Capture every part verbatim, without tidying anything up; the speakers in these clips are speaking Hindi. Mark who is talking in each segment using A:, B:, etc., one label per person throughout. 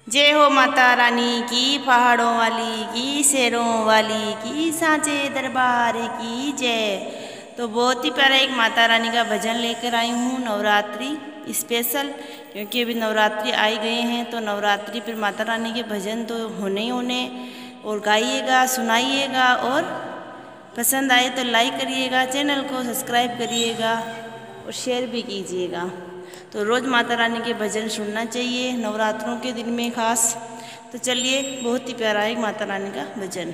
A: जय हो माता रानी की, पहाड़ों वाली की, शेरों वाली की, सांचे दरबार की जय। तो बहुत ही प्यारा एक माता रानी का भजन लेकर आई हूँ नवरात्रि स्पेशल, क्योंकि अभी नवरात्रि आई गए हैं तो नवरात्रि पर माता रानी के भजन तो होने ही होने। और गाइएगा, सुनाइएगा, और पसंद आए तो लाइक करिएगा, चैनल को सब्सक्राइब करिएगा और शेयर भी कीजिएगा। तो रोज़ माता रानी के भजन सुनना चाहिए नवरात्रों के दिन में खास। तो चलिए, बहुत ही प्यारा है माता रानी का भजन।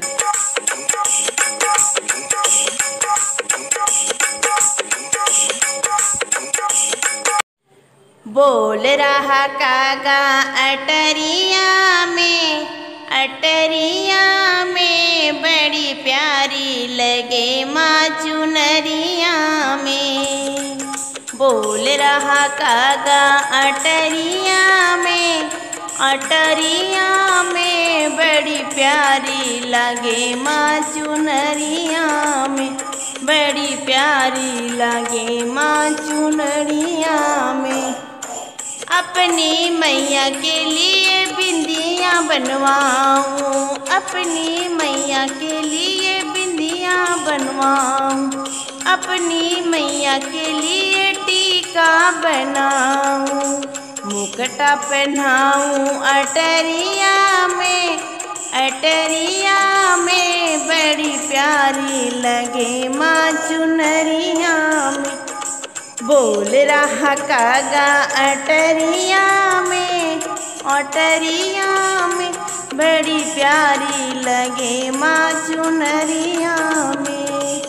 A: बोल रहा कागा अटरिया में, अटरिया में बड़ी प्यारी लगे माँ चुनरिया में। बोल रहा कागा अटरिया में, अटरिया में बड़ी प्यारी लगे माँ चुनरिया में, बड़ी प्यारी लगे माँ चुनरिया में। अपनी मैया के लिए बिंदियाँ बनवाऊँ, अपनी मैया के लिए बिंदियाँ बनवाऊँ, अपनी मैया के लिए टीका बनाऊँ, मुकुटा पहनाऊँ अटरिया में, अटरिया में बड़ी प्यारी लगे माँ चुनरिया में। बोल रहा कागा अटरिया में, अटरिया में बड़ी प्यारी लगे माँ चुनरिया में।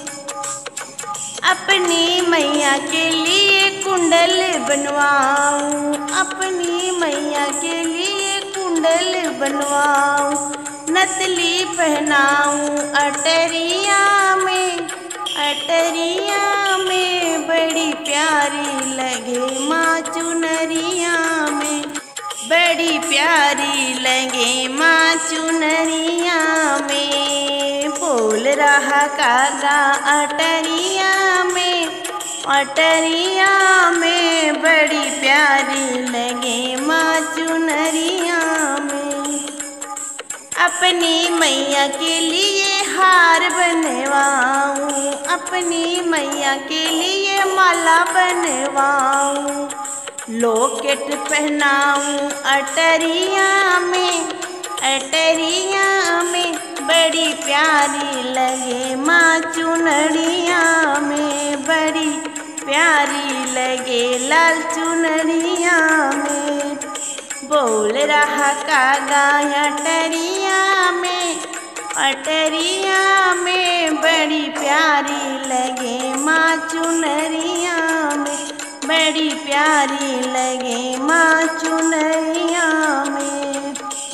A: अपनी मैया के लिए कुंडल बनवाऊँ, अपनी मैया के लिए कुंडल बनवाऊँ, नथली पहनाऊँ अटरिया में, अटरिया में बड़ी प्यारी लगे माँ चुनरिया में, बड़ी प्यारी लगे माँ चुनरिया में। बोल रहा कागा अटरिया में, अटरिया में बड़ी प्यारी लगे माँ चुनरिया में। अपनी मैया के लिए हार बनवाऊँ, अपनी मैया के लिए माला बनवाऊँ, लॉकेट पहनाऊँ अटरिया में, अटरिया में बड़ी प्यारी लगे माँ चुनरिया में, बड़ी प्यारी लगे लाल चुनरिया में। बोल रहा कागा अटरिया में, अटरिया में बड़ी प्यारी लगे माँ चुनरिया में, बड़ी प्यारी लगे माँ चुनरिया में।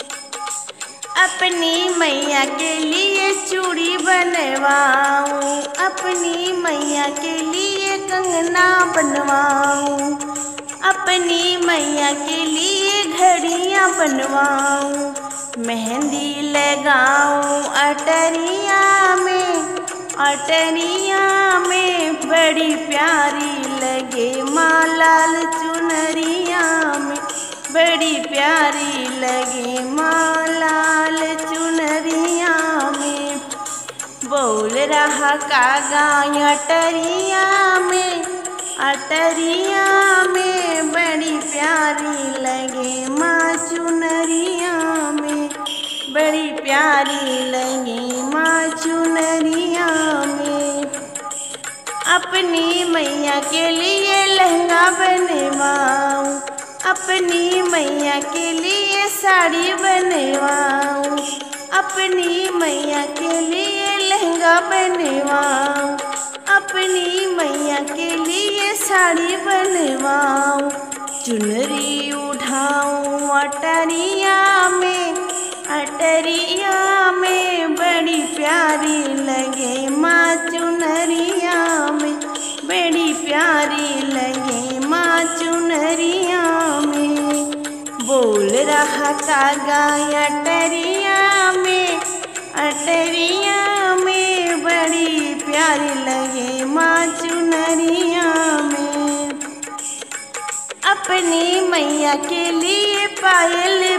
A: अपनी मैया के लिए चूड़ी बनवाऊँ, अपनी मैया के लिए कंगना बनवाऊँ, अपनी मैया के लिए घड़ियाँ बनवाऊँ, मेहंदी लगाऊँ अटरिया में, अटरिया में बड़ी प्यारी लगे माँ लाल चुनरिया में, बड़ी प्यारी लगे माँ लाल चुनरिया में। बोल रहा कागा अटरिया में, अटरिया में बड़ी प्यारी लगे माँ चुनरिया में, बड़ी प्यारी लगे माँ चुनरिया में। अपनी मैया के लिए लहंगा बनवाऊँ, अपनी मैया के लिए साड़ी बनवाऊँ, अपनी मैया के लिए लहंगा बनवाऊँ, अपनी मैया के लिए साड़ी बनवाऊँ, चुनरी उठाऊँ अटरिया में, अटरिया में बड़ी प्यारी लगे माँ चुनरिया में, बड़ी प्यारी लगे माँ चुनरिया में। बोल रहा कागा अटरिया में, अटरिया में बड़ी प्यारी लगे माँ चुनरिया में। अपनी मैया के लिए पायल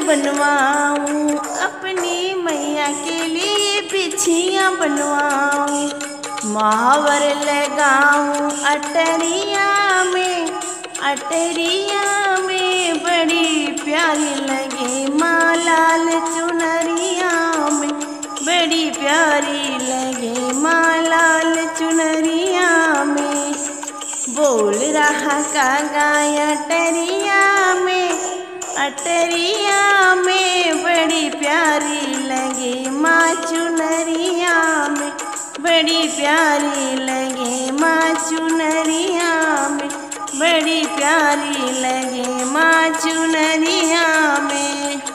A: बनवाऊं, अपनी मैया के लिए बिछिया बनवाऊं, महावर लगाऊं अटरिया में, अटरिया में बड़ी प्यारी लगे माँ लाल चुनरिया में, बड़ी प्यारी लगे माँ लाल चुनरिया में। बोल रहा कागा अटरिया में, अटरिया में बड़ी प्यारी लगे माँ चुनरिया में, बड़ी प्यारी लगे माँ चुनरिया में, बड़ी प्यारी लगे माँ चुनरिया में।